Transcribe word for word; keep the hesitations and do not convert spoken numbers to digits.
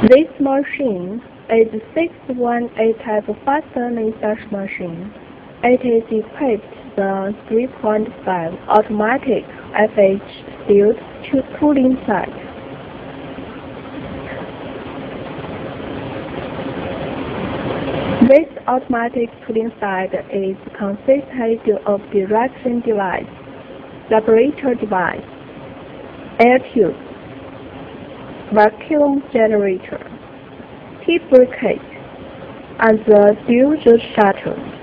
This machine is six one eight times faster than such machine. It is equipped with three point five automatic F H sealed cooling set. This automatic cooling set is consisted of direction device, separator device, air tube, vacuum generator, tea briquette, and the dual root shutter.